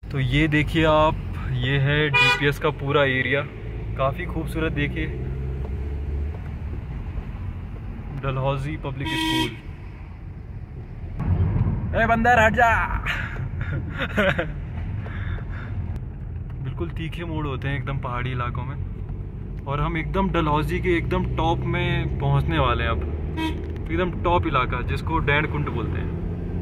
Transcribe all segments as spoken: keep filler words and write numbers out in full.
तो ये देखिए आप, ये है डीपीएस का पूरा एरिया, काफ़ी खूबसूरत। देखिए डलहौजी पब्लिक स्कूल। ए बंदर हट जा। बिल्कुल तीखे मोड़ होते हैं एकदम पहाड़ी इलाकों में, और हम एकदम डलहौजी के एकदम टॉप में पहुंचने वाले हैं अब। एकदम टॉप इलाका जिसको डैंड कुंड बोलते हैं।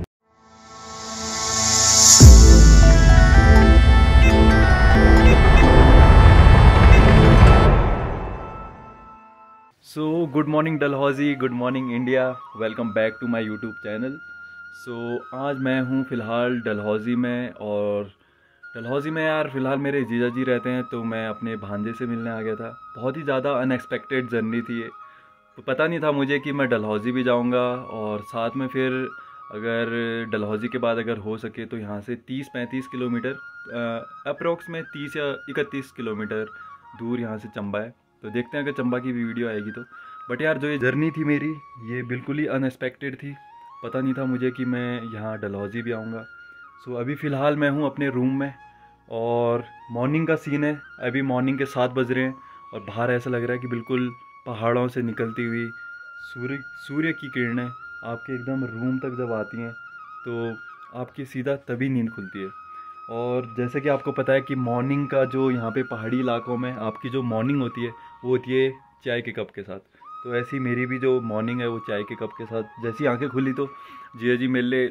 So good morning Dalhousie, good morning India, welcome back to my YouTube channel. So आज मैं हूँ फ़िलहाल डलहौजी में, और डलहौजी में यार फ़िलहाल मेरे जीजा जी रहते हैं, तो मैं अपने भांजे से मिलने आ गया था। बहुत ही ज़्यादा अनएक्सपेक्टेड जर्नी थी ये, तो पता नहीं था मुझे कि मैं डलहौजी भी जाऊँगा, और साथ में फिर अगर डलहौजी के बाद अगर हो सके तो यहाँ से तीस पैंतीस किलोमीटर अप्रोक्स में तीस या इकतीस किलोमीटर दूर यहाँ से चंबा है। तो देखते हैं अगर चंबा की भी वीडियो आएगी तो। बट यार जो ये जर्नी थी मेरी, ये बिल्कुल ही अनएक्सपेक्टेड थी। पता नहीं था मुझे कि मैं यहाँ डलहौजी भी आऊँगा। सो अभी फ़िलहाल मैं हूँ अपने रूम में, और मॉर्निंग का सीन है। अभी मॉर्निंग के सात बज रहे हैं, और बाहर ऐसा लग रहा है कि बिल्कुल पहाड़ों से निकलती हुई सूर्य सूर्य की किरणें आपके एकदम रूम तक जब आती हैं तो आपकी सीधा तभी नींद खुलती है। और जैसे कि आपको पता है कि मॉर्निंग का जो यहाँ पे पहाड़ी इलाकों में आपकी जो मॉर्निंग होती है वो होती है चाय के कप के साथ। तो ऐसी मेरी भी जो मॉर्निंग है वो चाय के कप के साथ। जैसी आंखें खुली तो जिया जी मेरे लिए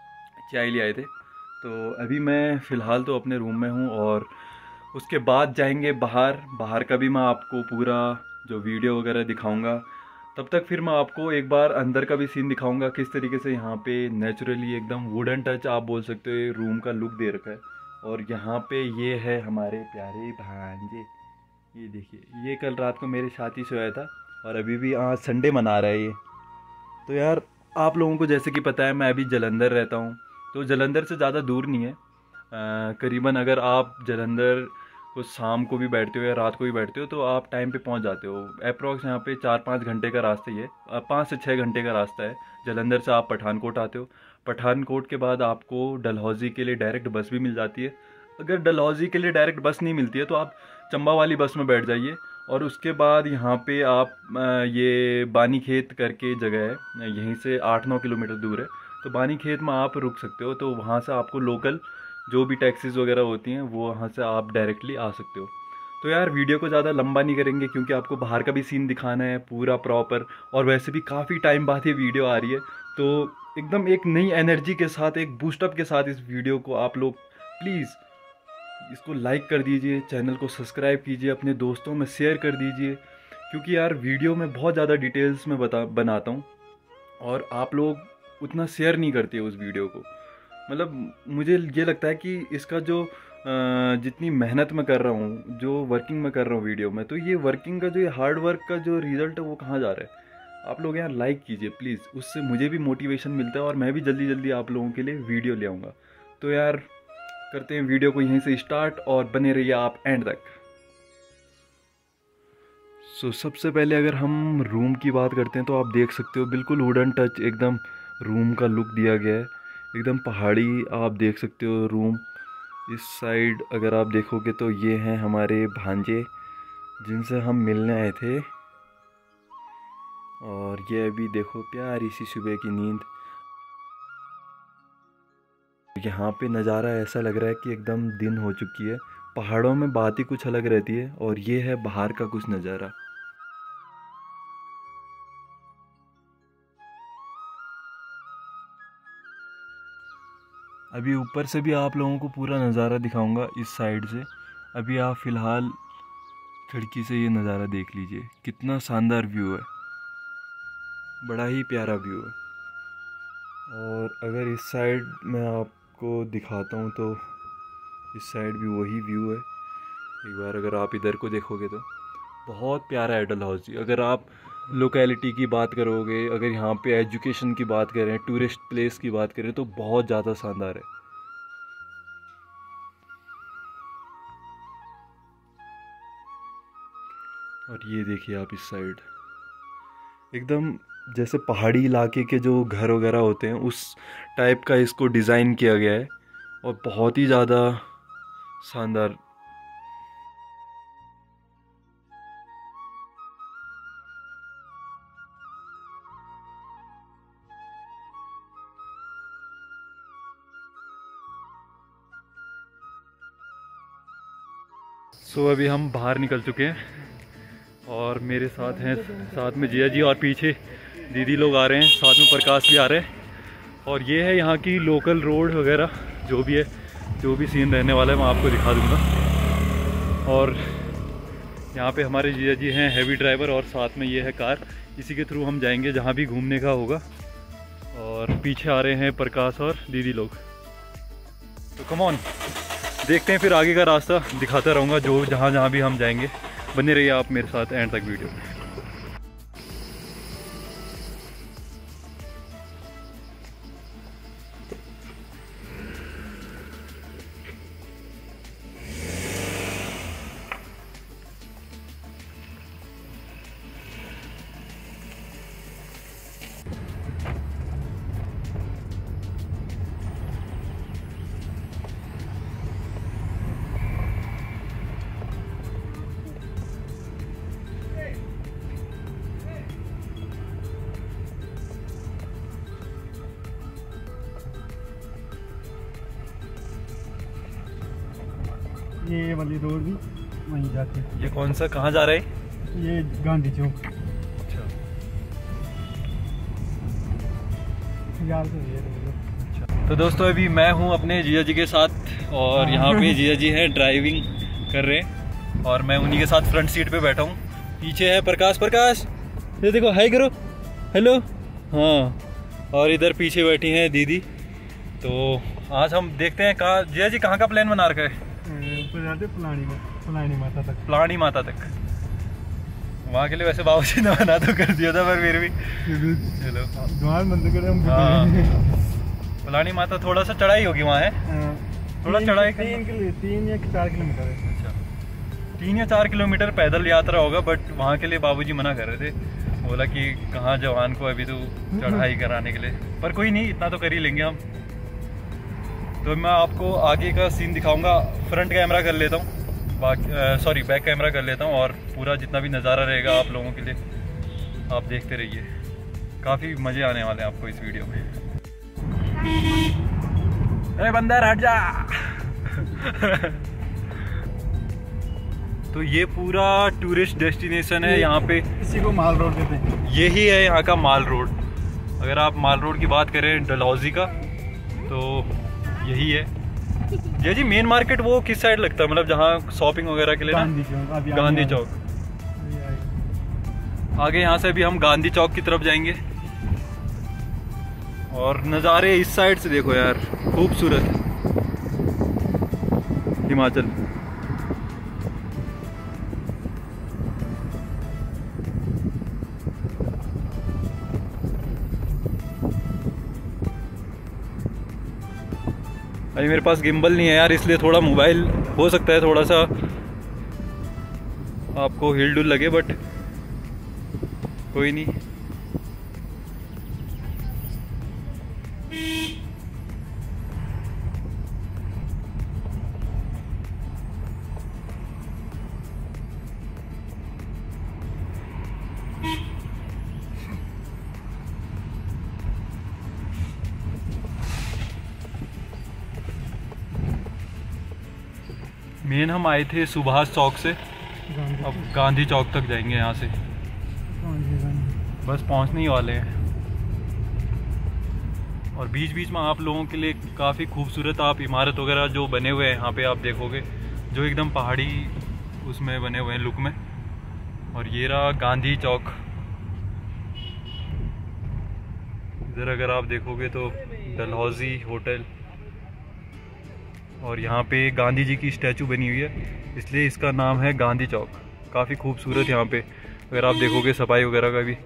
चाय ले आए थे। तो अभी मैं फ़िलहाल तो अपने रूम में हूँ, और उसके बाद जाएंगे बाहर। बाहर का भी मैं आपको पूरा जो वीडियो वगैरह दिखाऊंगा। तब तक फिर मैं आपको एक बार अंदर का भी सीन दिखाऊंगा, किस तरीके से यहाँ पे नेचुरली एकदम वुडन टच आप बोल सकते हो रूम का लुक दे रखा है। और यहाँ पे ये है हमारे प्यारे भांजे, ये देखिए, ये कल रात को मेरे साथ ही सोया था, और अभी भी आज संडे मना रहा है ये। तो यार आप लोगों को जैसे कि पता है मैं अभी जलंधर रहता हूँ, तो जलंधर से ज़्यादा दूर नहीं है। करीबन अगर आप जलंधर को शाम को भी बैठते हो या रात को भी बैठते हो तो आप टाइम पे पहुंच जाते हो। अप्रॉक्स यहाँ पे चार पाँच घंटे का रास्ता ही है, पाँच से छः घंटे का रास्ता है। जलंधर से आप पठानकोट आते हो, पठानकोट के बाद आपको डलहौजी के लिए डायरेक्ट बस भी मिल जाती है। अगर डलहौजी के लिए डायरेक्ट बस नहीं मिलती है तो आप चंबा वाली बस में बैठ जाइए, और उसके बाद यहाँ पे आप ये बानी खेत करके जगह है, यहीं से आठ नौ किलोमीटर दूर है। तो बानी खेत में आप रुक सकते हो, तो वहाँ से आपको लोकल जो भी टैक्सीज वगैरह होती हैं वो वहाँ से आप डायरेक्टली आ सकते हो। तो यार वीडियो को ज़्यादा लंबा नहीं करेंगे, क्योंकि आपको बाहर का भी सीन दिखाना है पूरा प्रॉपर, और वैसे भी काफ़ी टाइम बाद ये वीडियो आ रही है। तो एकदम एक नई एनर्जी के साथ, एक बूस्टअप के साथ इस वीडियो को आप लोग प्लीज़ इसको लाइक कर दीजिए, चैनल को सब्सक्राइब कीजिए, अपने दोस्तों में शेयर कर दीजिए, क्योंकि यार वीडियो में बहुत ज़्यादा डिटेल्स में बता बनाता हूँ, और आप लोग उतना शेयर नहीं करते उस वीडियो को। मतलब मुझे ये लगता है कि इसका जो जितनी मेहनत मैं कर रहा हूँ, जो वर्किंग मैं कर रहा हूँ वीडियो में, तो ये वर्किंग का जो ये हार्ड वर्क का जो रिज़ल्ट है वो कहाँ जा रहा है। आप लोग यार लाइक कीजिए प्लीज़, उससे मुझे भी मोटिवेशन मिलता है, और मैं भी जल्दी जल्दी आप लोगों के लिए वीडियो ले आऊँगा। तो यार करते हैं वीडियो को यहीं से स्टार्ट, और बने रहिए आप एंड तक। सो so, सबसे पहले अगर हम रूम की बात करते हैं तो आप देख सकते हो बिल्कुल वुडन टच एकदम रूम का लुक दिया गया है, एकदम पहाड़ी आप देख सकते हो रूम। इस साइड अगर आप देखोगे तो ये हैं हमारे भांजे जिनसे हम मिलने आए थे, और ये अभी देखो प्यारी सी सुबह की नींद। यहाँ पे नज़ारा ऐसा लग रहा है कि एकदम दिन हो चुकी है। पहाड़ों में बात ही कुछ अलग रहती है, और ये है बाहर का कुछ नज़ारा। अभी ऊपर से भी आप लोगों को पूरा नज़ारा दिखाऊंगा इस साइड से। अभी आप फ़िलहाल खिड़की से ये नज़ारा देख लीजिए, कितना शानदार व्यू है, बड़ा ही प्यारा व्यू है। और अगर इस साइड मैं आपको दिखाता हूँ तो इस साइड भी वही व्यू है। एक बार अगर आप इधर को देखोगे तो बहुत प्यारा है डलहौजी। अगर आप लोकेलिटी की बात करोगे, अगर यहाँ पे एजुकेशन की बात करें, टूरिस्ट प्लेस की बात करें, तो बहुत ज़्यादा शानदार है। और ये देखिए आप इस साइड एकदम जैसे पहाड़ी इलाके के जो घर वगैरह होते हैं उस टाइप का इसको डिज़ाइन किया गया है, और बहुत ही ज़्यादा शानदार। सो so, अभी हम बाहर निकल चुके हैं और मेरे साथ हैं, साथ में जिया जी और पीछे दीदी लोग आ रहे हैं, साथ में प्रकाश भी आ रहे हैं। और ये है यहाँ की लोकल रोड वगैरह जो भी है, जो भी सीन रहने वाला है मैं आपको दिखा दूँगा। और यहाँ पे हमारे जिया जी हैं हैवी ड्राइवर और साथ में ये है कार, इसी के थ्रू हम जाएंगे जहाँ भी घूमने का होगा। और पीछे आ रहे हैं प्रकाश और दीदी लोग। तो कम ऑन, देखते हैं फिर आगे का रास्ता दिखाता रहूँगा, जो जहाँ जहाँ भी हम जाएंगे। बने रहिए आप मेरे साथ एंड तक वीडियो में। ये वाली रोड भी वहीं जाती है। ये कौन सा, कहाँ जा रहे हैं? ये गांधी चौक। अच्छा यार तो ये अच्छा। तो दोस्तों अभी मैं हूँ अपने जिया जी के साथ और यहाँ पे जिया जी हैं ड्राइविंग कर रहे हैं और मैं उन्हीं के साथ फ्रंट सीट पे बैठा हूँ। पीछे है प्रकाश, प्रकाश ये देखो, हाय करो, हेलो। हाँ, और इधर पीछे बैठी हैं दीदी। तो आज हम देखते हैं कहाँ, जिया जी कहाँ का प्लान बना रखा है? ऊपर जाते पुलानी पुलानी माता तक। पुलानी माता तक, वहाँ के लिए वैसे बाबू जी ने मना तो कर दिया था, पर फिर भी चलो द्वार बंद करें हम। हाँ, पुलानी माता थोड़ा सा चढ़ाई होगी वहाँ है, थोड़ा चढ़ाई, तीन किलो तीन या चार किलोमीटर है। अच्छा, तीन या चार किलोमीटर पैदल यात्रा होगा, बट वहाँ के लिए बाबूजी मना कर रहे थे, बोला कि कहाँ जवान को अभी तो चढ़ाई कराने के लिए, पर कोई नहीं, इतना तो कर ही लेंगे हम। तो मैं आपको आगे का सीन दिखाऊंगा, फ्रंट कैमरा कर लेता हूँ, बाकी सॉरी बैक कैमरा कर लेता हूँ और पूरा जितना भी नज़ारा रहेगा आप लोगों के लिए आप देखते रहिए। काफ़ी मज़े आने वाले हैं आपको इस वीडियो में। अरे बंदर हट जा। तो ये पूरा टूरिस्ट डेस्टिनेशन है, यहाँ पे इसी को माल रोड कहते हैं। यही है यहाँ का माल रोड। अगर आप माल रोड की बात करें डलहौजी का तो यही है। ये जी मेन मार्केट वो किस साइड लगता है, मतलब जहाँ शॉपिंग वगैरह के लिए? गांधी चौक। गांधी चौक। आगे यहाँ से भी हम गांधी चौक की तरफ जाएंगे और नज़ारे इस साइड से देखो यार, खूबसूरत हिमाचल। अभी मेरे पास गिम्बल नहीं है यार, इसलिए थोड़ा मोबाइल हो सकता है थोड़ा सा आपको हिल डुल लगे, बट कोई नहीं। मेन हम आए थे सुभाष चौक से, अब गांधी चौक तक जाएंगे यहाँ से, बस पहुँचने ही वाले हैं। और बीच बीच में आप लोगों के लिए काफ़ी खूबसूरत आप इमारत वगैरह जो बने हुए हैं यहाँ पे आप देखोगे, जो एकदम पहाड़ी उसमें बने हुए हैं लुक में। और ये रहा गांधी चौक। इधर अगर आप देखोगे तो डलहौजी होटल, और यहाँ पे गांधी जी की स्टैचू बनी हुई है, इसलिए इसका नाम है गांधी चौक। काफ़ी खूबसूरत यहाँ पे अगर आप देखोगे सफाई वगैरह का भी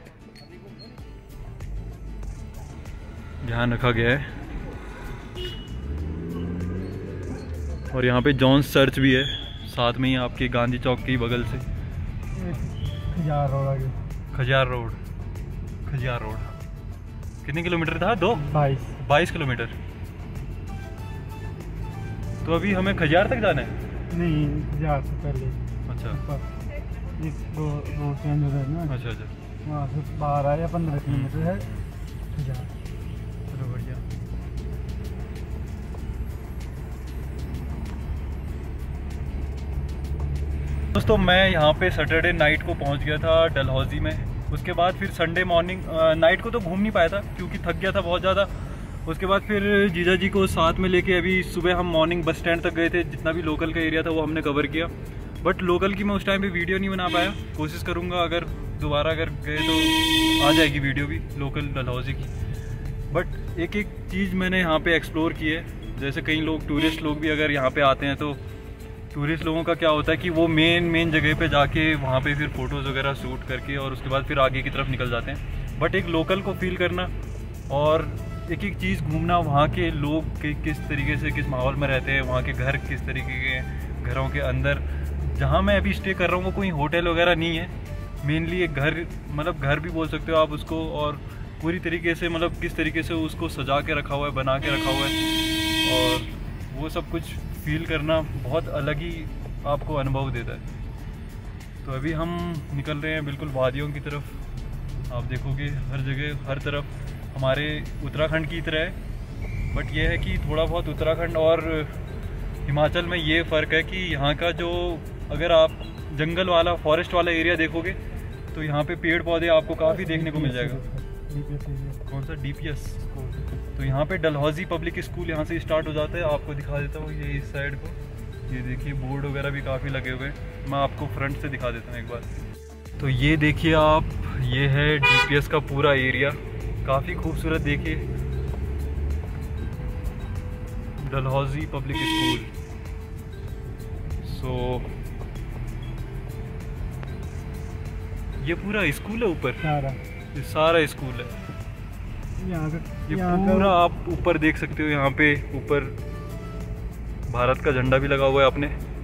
ध्यान रखा गया है। और यहाँ पे जॉन्स चर्च भी है साथ में ही आपके गांधी चौक के बगल से। Khajjiar road, Khajjiar road, Khajjiar road कितने किलोमीटर था? दो बाईस बाईस किलोमीटर। तो अभी हमें खजियार तक जाना है? नहीं, खजियार से पहले। अच्छा, पर एक दो रोड चेंज हो रहा है ना। अच्छा अच्छा, वहाँ से बारह या पंद्रह किलोमीटर है खजियार। चलो बढ़िया। दोस्तों मैं यहाँ पे सैटरडे नाइट को पहुँच गया था डलहौजी में। उसके बाद फिर संडे मॉर्निंग, नाइट को तो घूम नहीं पाया था क्योंकि थक गया था बहुत ज़्यादा। उसके बाद फिर जीजा जी को साथ में लेके अभी सुबह हम मॉर्निंग बस स्टैंड तक गए थे। जितना भी लोकल का एरिया था वो हमने कवर किया, बट लोकल की मैं उस टाइम पे वीडियो नहीं बना पाया। कोशिश करूँगा अगर दोबारा अगर गए तो आ जाएगी वीडियो भी लोकल डलहौजी की। बट एक एक चीज़ मैंने यहाँ पे एक्सप्लोर की है। जैसे कई लोग टूरिस्ट लोग भी अगर यहाँ पे आते हैं तो टूरिस्ट लोगों का क्या होता है कि वो मेन मेन जगह पे जाके वहाँ पे फिर फ़ोटोज़ वगैरह शूट करके और उसके बाद फिर आगे की तरफ निकल जाते हैं। बट एक लोकल को फील करना और एक एक चीज़ घूमना, वहाँ के लोग के किस तरीके से किस माहौल में रहते हैं, वहाँ के घर किस तरीके के घरों के अंदर। जहाँ मैं अभी स्टे कर रहा हूँ वो कोई होटल वगैरह नहीं है, मेनली एक घर, मतलब घर भी बोल सकते हो आप उसको। और पूरी तरीके से मतलब किस तरीके से उसको सजा के रखा हुआ है, बना के रखा हुआ है, और वो सब कुछ फील करना बहुत अलग ही आपको अनुभव देता है। तो अभी हम निकल रहे हैं बिल्कुल वादियों की तरफ। आप देखोगे हर जगह हर तरफ हमारे उत्तराखंड की तरह है, बट ये है कि थोड़ा बहुत उत्तराखंड और हिमाचल में ये फ़र्क है कि यहाँ का जो, अगर आप जंगल वाला फॉरेस्ट वाला एरिया देखोगे तो यहाँ पे पेड़ पौधे आपको काफ़ी देखने को मिल जाएगा। कौन सा? D P S. तो यहाँ पे डलहौजी पब्लिक स्कूल यहाँ से स्टार्ट हो जाता है। आपको दिखा देता हूँ ये इस साइड को, ये देखिए बोर्ड वगैरह भी काफ़ी लगे हुए हैं। मैं आपको फ्रंट से दिखा देता हूँ एक बार। तो ये देखिए आप, ये है डी पी एस का पूरा एरिया, काफ़ी खूबसूरत। देखिए डलहौजी पब्लिक स्कूल। सो ये पूरा स्कूल है ऊपर, सारा ये सारा स्कूल है यहाँ का। ये यहाँ पूरा का आप ऊपर देख सकते हो। यहाँ पे ऊपर भारत का झंडा भी लगा हुआ है अपने,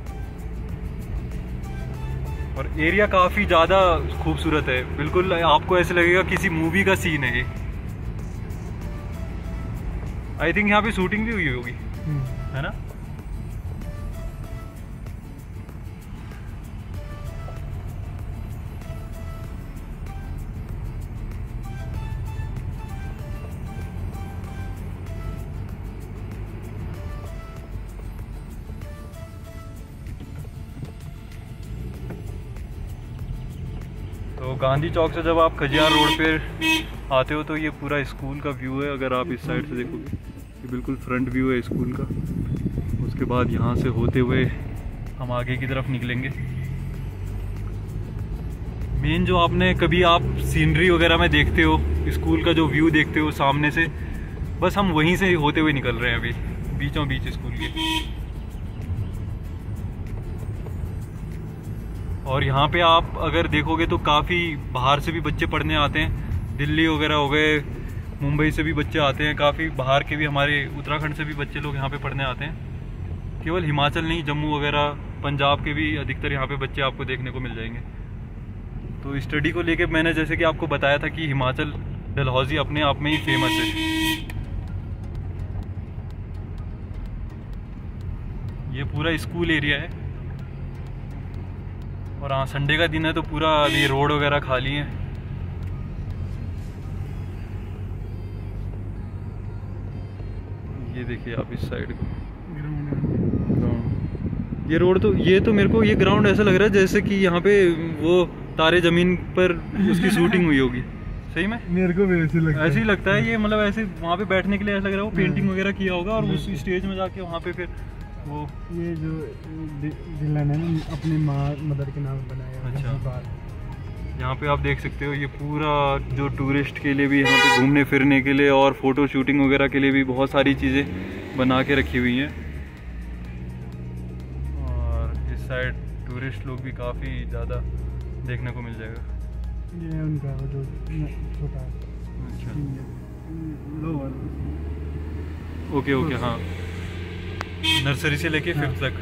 और एरिया काफ़ी ज़्यादा खूबसूरत है। बिल्कुल आपको ऐसे लगेगा किसी मूवी का सीन है ये। आई थिंक यहाँ पे शूटिंग भी हुई होगी, है ना? तो गांधी चौक से जब आप खजियार रोड पे आते हो तो ये पूरा स्कूल का व्यू है। अगर आप इस साइड से देखोगे, ये बिल्कुल फ्रंट व्यू है स्कूल का। उसके बाद यहाँ से होते हुए हम आगे की तरफ निकलेंगे। मेन जो आपने कभी आप सीनरी वगैरह में देखते हो, स्कूल का जो व्यू देखते हो सामने से, बस हम वहीं से होते हुए निकल रहे हैं अभी, बीचों बीच स्कूल के। और यहाँ पे आप अगर देखोगे तो काफ़ी बाहर से भी बच्चे पढ़ने आते हैं। दिल्ली वगैरह हो गए, मुंबई से भी बच्चे आते हैं, काफ़ी बाहर के भी, हमारे उत्तराखंड से भी बच्चे लोग यहाँ पे पढ़ने आते हैं। केवल हिमाचल नहीं, जम्मू वगैरह, पंजाब के भी अधिकतर यहाँ पे बच्चे आपको देखने को मिल जाएंगे। तो स्टडी को लेके मैंने जैसे कि आपको बताया था कि हिमाचल, डलहौजी अपने आप में ही फेमस है। ये पूरा स्कूल एरिया है, और हाँ संडे का दिन है तो पूरा अभी रोड वगैरह खाली है। ये देखिए आप इस साइड को, ये रोड तो, ये तो मेरे को ये ग्राउंड ऐसा लग रहा है जैसे कि यहाँ पे वो तारे जमीन पर उसकी शूटिंग हुई होगी। सही में मेरे को भी ऐसे लगता है, ऐसे ही लगता है ये, मतलब ऐसे वहाँ पे बैठने के लिए ऐसा लग रहा है वो पेंटिंग वगैरह किया होगा और उस स्टेज में जाके वहाँ पे फिर वो, ये जो विलन है ना अपनी माँ मदर के नाम बनाया। अच्छा, यहाँ पे आप देख सकते हो ये पूरा जो टूरिस्ट के लिए भी यहाँ पे घूमने फिरने के लिए और फोटो शूटिंग वगैरह के लिए भी बहुत सारी चीज़ें बना के रखी हुई हैं। और इस साइड टूरिस्ट लोग भी काफ़ी ज़्यादा देखने को मिल जाएगा। ये उनका जो छोटा, अच्छा, लोअर, ओके ओके, हाँ, नर्सरी से लेके फिफ्थ तक।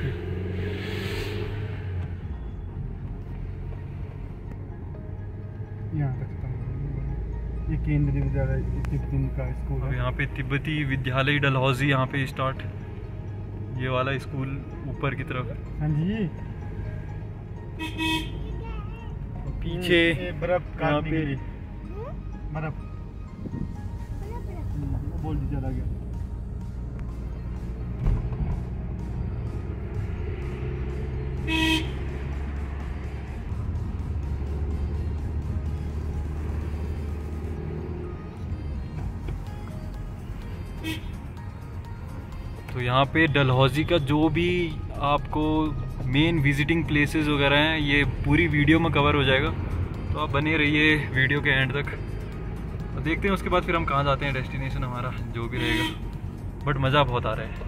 यहाँ तक ये केंद्रीय विद्यालय तिब्बती का स्कूल है। यहाँ पे तिब्बती विद्यालय डलहौजी यहाँ पे स्टार्ट, ये वाला स्कूल ऊपर की तरफ है। हाँ जी। पीछे ये बर्फ काटने के लिए बर्फ बोल दी चला गया। तो यहाँ पे डलहौजी का जो भी आपको मेन विजिटिंग प्लेसेस वगैरह हैं ये पूरी वीडियो में कवर हो जाएगा, तो आप बने रहिए वीडियो के एंड तक। और देखते हैं उसके बाद फिर हम कहाँ जाते हैं, डेस्टिनेशन हमारा जो भी रहेगा। बट मज़ा बहुत आ रहा है।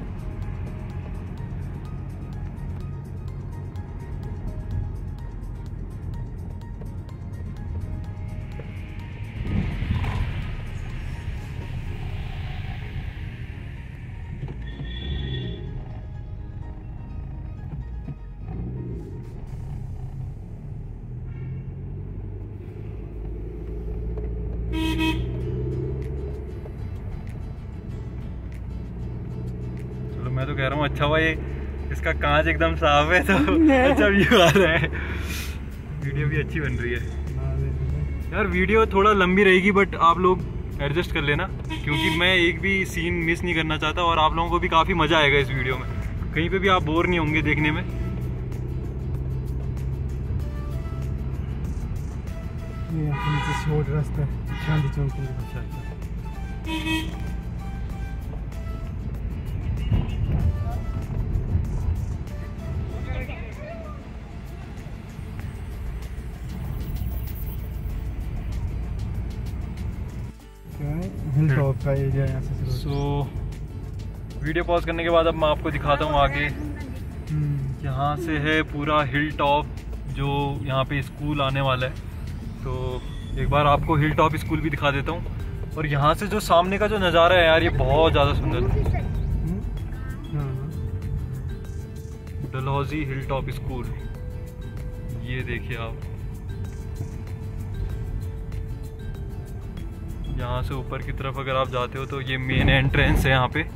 चलो मैं तो कह रहा हूँ अच्छा हुआ ये इसका कांच एकदम साफ है तो अच्छा व्यू आ रहा है। वीडियो भी अच्छी बन रही है यार। वीडियो थोड़ा लंबी रहेगी बट आप लोग एडजस्ट कर लेना, क्योंकि मैं एक भी सीन मिस नहीं करना चाहता और आप लोगों को भी काफ़ी मज़ा आएगा इस वीडियो में। कहीं पे भी आप बोर नहीं होंगे देखने में। ये नीचे शॉर्ट रास्ता चांदी चौक के लिए। अच्छा अच्छा। हिल टॉप का एरिया यहाँ से शुरू। सो वीडियो पॉज करने के बाद अब मैं आपको दिखाता हूँ आगे। यहाँ से है पूरा हिल टॉप जो यहाँ पे स्कूल आने वाला है, तो एक बार आपको हिल टॉप स्कूल भी दिखा देता हूँ। और यहाँ से जो सामने का जो नज़ारा है यार ये बहुत ज़्यादा सुंदर है। डलहौजी हिल टॉप स्कूल, ये देखिए आप। यहाँ से ऊपर की तरफ अगर आप जाते हो तो ये मेन एंट्रेंस है यहाँ पे।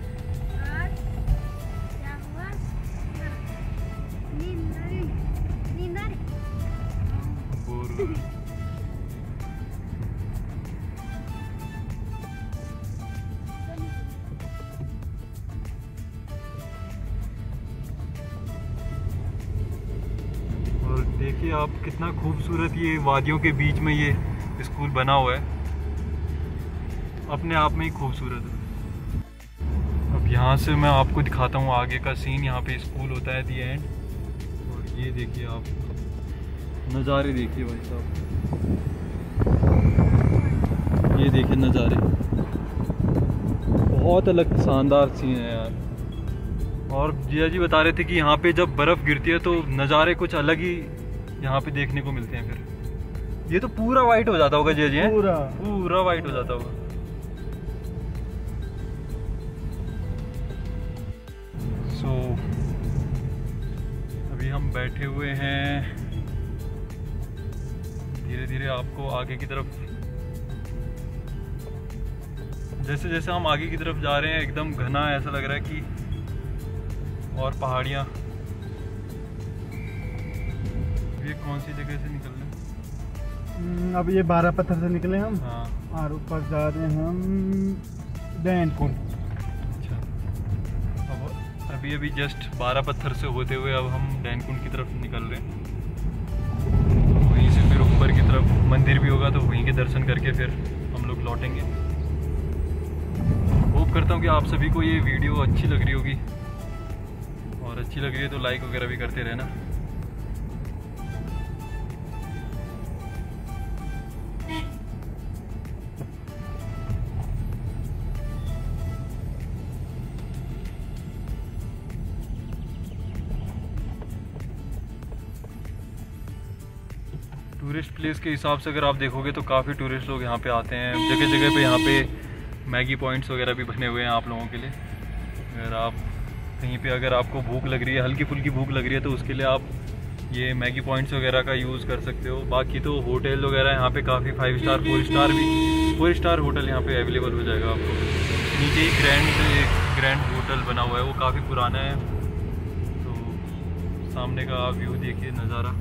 और देखिए आप कितना खूबसूरत ये वादियों के बीच में ये स्कूल बना हुआ है, अपने आप में ही खूबसूरत है। अब यहाँ से मैं आपको दिखाता हूँ आगे का सीन। यहाँ पे स्कूल होता है दी एंड। और ये देखिए आप नज़ारे देखिए भाई साहब, ये देखिए नज़ारे बहुत अलग शानदार सीन है यार। और जिया जी बता रहे थे कि यहाँ पे जब बर्फ़ गिरती है तो नज़ारे कुछ अलग ही यहाँ पे देखने को मिलते हैं। फिर ये तो पूरा वाइट हो जाता होगा जिया जी, पूरा पूरा वाइट हो जाता होगा। सो so, अभी हम बैठे हुए हैं, धीरे धीरे आपको आगे की तरफ, जैसे जैसे हम आगे की तरफ जा रहे हैं एकदम घना ऐसा लग रहा है कि, और पहाड़ियाँ। ये कौन सी जगह से निकल रहे? अब ये बारह पत्थर से निकले हम। हाँ। और ऊपर जा रहे हैं हम डैनकुंड। अच्छा, अब अभी अभी जस्ट बारह पत्थर से होते हुए अब हम डैनकुंड की तरफ निकल रहे हैं। तो वहीं से फिर ऊपर की तरफ मंदिर भी होगा, तो वहीं के दर्शन करके फिर हम लोग लौटेंगे। होप करता हूँ कि आप सभी को ये वीडियो अच्छी लग रही होगी, और अच्छी लग रही है तो लाइक वगैरह भी करते रहना। टूरिस्ट प्लेस के हिसाब से अगर आप देखोगे तो काफ़ी टूरिस्ट लोग यहाँ पे आते हैं। जगह जगह पे यहाँ पे मैगी पॉइंट्स वगैरह भी बने हुए हैं आप लोगों के लिए। अगर आप कहीं पे अगर आपको भूख लग रही है, हल्की फुल्की भूख लग रही है, तो उसके लिए आप ये मैगी पॉइंट्स वगैरह का यूज़ कर सकते हो। बाकी तो होटल वगैरह यहाँ पे काफ़ी फाइव स्टार फोर स्टार भी फोर स्टार होटल यहाँ पे अवेलेबल हो जाएगा आपको। नीचे ही ग्रैंड ग्रैंड होटल बना हुआ है वो काफ़ी पुराना है। तो सामने का व्यू देखिए, नज़ारा।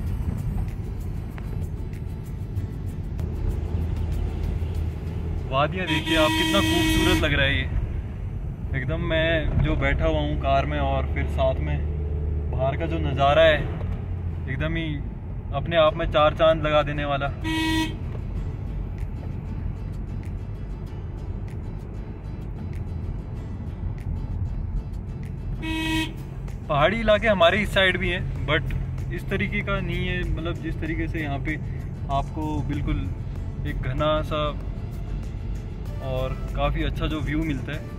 वादियाँ देखिए आप, कितना खूबसूरत लग रहा है ये एकदम। मैं जो बैठा हुआ हूँ कार में और फिर साथ में बाहर का जो नज़ारा है एकदम ही अपने आप में चार चांद लगा देने वाला। पहाड़ी इलाके हमारे इस साइड भी हैं बट इस तरीके का नहीं है, मतलब जिस तरीके से यहाँ पे आपको बिल्कुल एक घना सा और काफ़ी अच्छा जो व्यू मिलता है।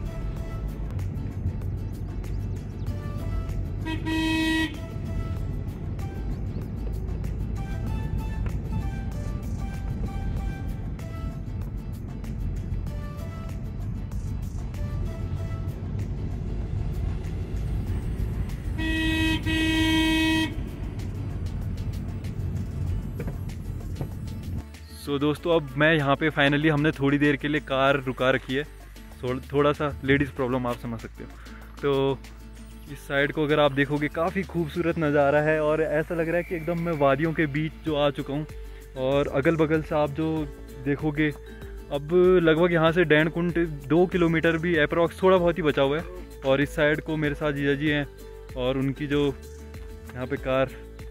सो so, दोस्तों अब मैं यहाँ पे फाइनली, हमने थोड़ी देर के लिए कार रुका रखी है, थोड़ा सा लेडीज़ प्रॉब्लम आप समझ सकते हो। तो इस साइड को अगर आप देखोगे काफ़ी खूबसूरत नज़ारा है और ऐसा लग रहा है कि एकदम मैं वादियों के बीच जो आ चुका हूँ। और अगल बगल से आप जो देखोगे, अब लगभग यहाँ से डैन कुंड दो किलोमीटर भी अप्रॉक्स थोड़ा बहुत ही बचा हुआ है। और इस साइड को मेरे साथ जीजा जी हैं और उनकी जो यहाँ पे कार,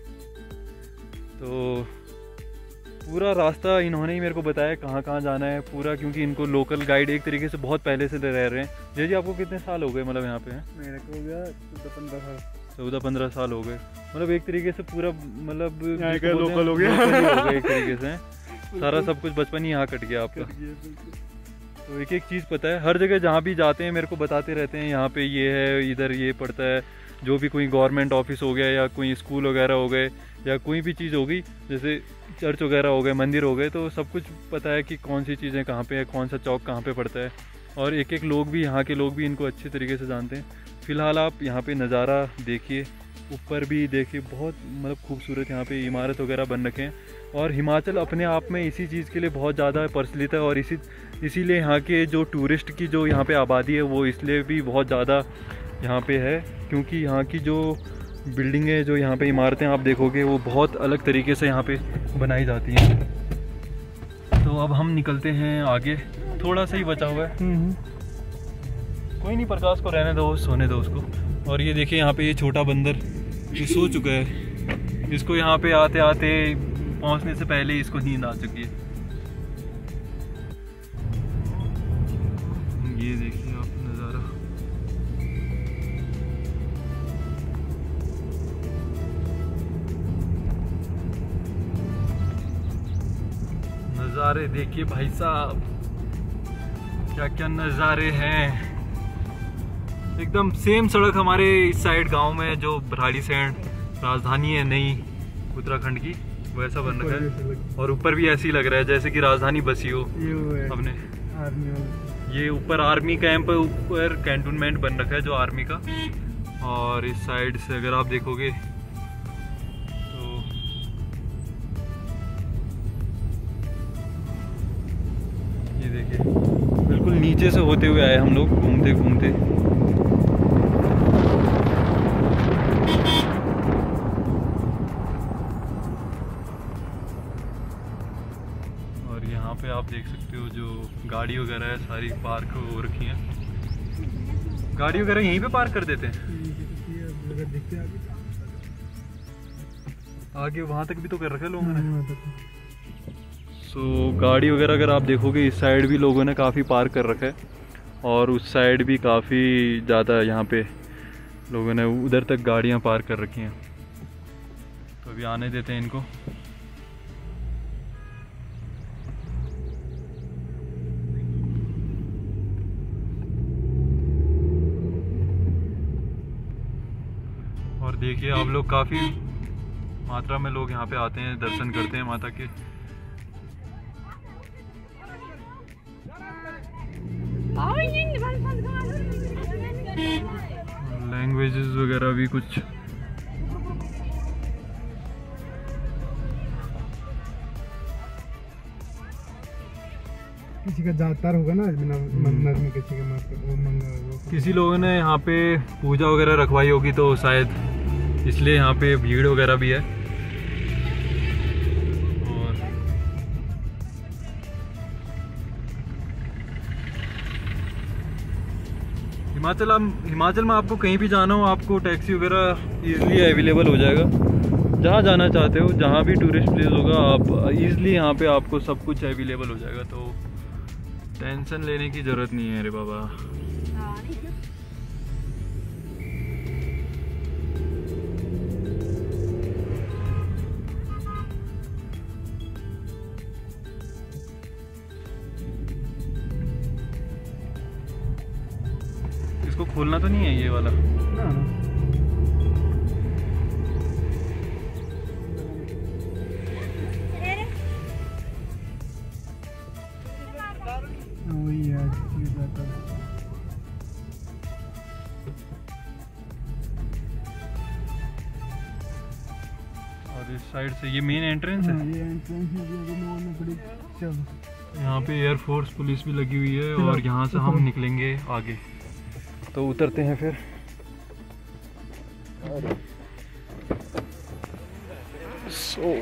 तो पूरा रास्ता इन्होंने ही मेरे को बताया कहाँ कहाँ जाना है पूरा, क्योंकि इनको लोकल गाइड एक तरीके से बहुत पहले से रह रहे हैं। जी जी आपको कितने साल हो गए मतलब यहाँ पे हैं? मेरे को हो गया चौदह पंद्रह साल। चौदह पंद्रह साल हो गए, मतलब एक तरीके से पूरा मतलब लोकल हो गया एक तरीके से। सारा सब कुछ बचपन ही यहाँ कट गया आपका। तो एक एक चीज़ पता है, हर जगह जहाँ भी जाते हैं मेरे को बताते रहते हैं यहाँ पे ये है, इधर ये पड़ता है। जो भी कोई गवर्नमेंट ऑफिस हो गया या कोई स्कूल वगैरह हो गए या कोई भी चीज़ हो गई, जैसे चर्च वगैरह हो गए, मंदिर हो गए, तो सब कुछ पता है कि कौन सी चीज़ें कहाँ पे है, कौन सा चौक कहाँ पे पड़ता है। और एक एक लोग भी, यहाँ के लोग भी इनको अच्छे तरीके से जानते हैं। फ़िलहाल आप यहाँ पे नज़ारा देखिए, ऊपर भी देखिए, बहुत मतलब खूबसूरत यहाँ पे इमारत वगैरह बन रखे हैं। और हिमाचल अपने आप में इसी चीज़ के लिए बहुत ज़्यादा प्रचलित है और इसी इसीलिए यहाँ के जो टूरिस्ट की जो यहाँ पे आबादी है वो इसलिए भी बहुत ज़्यादा यहाँ पे है, क्योंकि यहाँ की जो बिल्डिंगें, जो यहाँ पे इमारतें आप देखोगे वो बहुत अलग तरीके से यहाँ पे बनाई जाती हैं। तो अब हम निकलते हैं आगे, थोड़ा सा ही बचा हुआ है। कोई नहीं, प्रकाश को रहने दो, सोने दो उसको। और ये देखिए यहाँ पे ये छोटा बंदर, ये सो चुका है। इसको यहाँ पे आते आते पहुँचने से पहले इसको नींद आ चुकी है। ये देखिए आप नज़ारा, नज़ारे देखिए भाई साहब, क्या क्या नज़ारे हैं। एकदम सेम सड़क हमारे इस साइड गांव में, जो भराड़ी सैंड राजधानी है नई उत्तराखंड की, वैसा बन रखा है। और ऊपर भी ऐसे ही लग रहा है जैसे कि राजधानी बसी हो अपने। ये ऊपर आर्मी कैंप, ऊपर कैंटोनमेंट बन रखा है जो आर्मी का। और इस साइड से अगर आप देखोगे तो ये देखिए, बिल्कुल नीचे से होते हुए आए हम लोग घूमते घूमते। और यहाँ पे आप देख सकते हो जो गाड़ी वगैरह है सारी पार्क हो रखी हैं। गाड़ी वगैरह यहीं पे पार्क कर देते हैं। आगे वहाँ तक भी तो कर रखा है लोगों ने। सो so, गाड़ी वगैरह अगर आप देखोगे इस साइड भी लोगों ने काफ़ी पार्क कर रखा है और उस साइड भी काफ़ी ज़्यादा यहाँ पे लोगों ने उधर तक गाड़ियाँ पार्क कर रखी हैं। तो अभी आने देते हैं इनको। और देखिए आप लोग, काफ़ी मात्रा में लोग यहाँ पे आते हैं, दर्शन करते हैं माता के। लैंग्वेजेस वगैरह भी कुछ किसी का जातर होगा ना बिना मन्नत में, किसी के मार वो मंगा वो किसी लोगों ने यहाँ पे पूजा वगैरह रखवाई होगी तो शायद इसलिए यहाँ पे भीड़ वगैरह भी है। और हिमाचल हिमाचल में आपको कहीं भी जाना हो, आपको टैक्सी वगैरह इजीली अवेलेबल हो जाएगा। जहाँ जाना चाहते हो, जहाँ भी टूरिस्ट प्लेस होगा, आप इजीली यहाँ पे आपको सब कुछ अवेलेबल हो जाएगा। तो टेंशन लेने की ज़रूरत नहीं है रे बाबा। इसको खोलना तो नहीं है ये वाला? ना वही है जाता है। और इस साइड से ये मेन एंट्रेंस है। हाँ, ये एंट्रेंस है, ये भी बड़ी चल। यहाँ पे एयरफोर्स पुलिस भी लगी हुई है और यहाँ से हम निकलेंगे आगे। तो उतरते हैं फिर। सो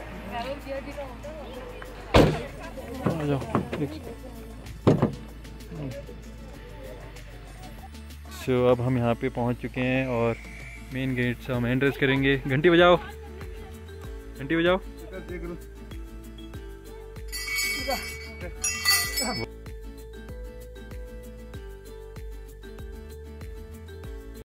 आ जाओ। सो अब हम यहाँ पे पहुँच चुके हैं और मेन गेट से हम एंट्रेंस करेंगे। घंटी बजाओ, घंटी बजाओ।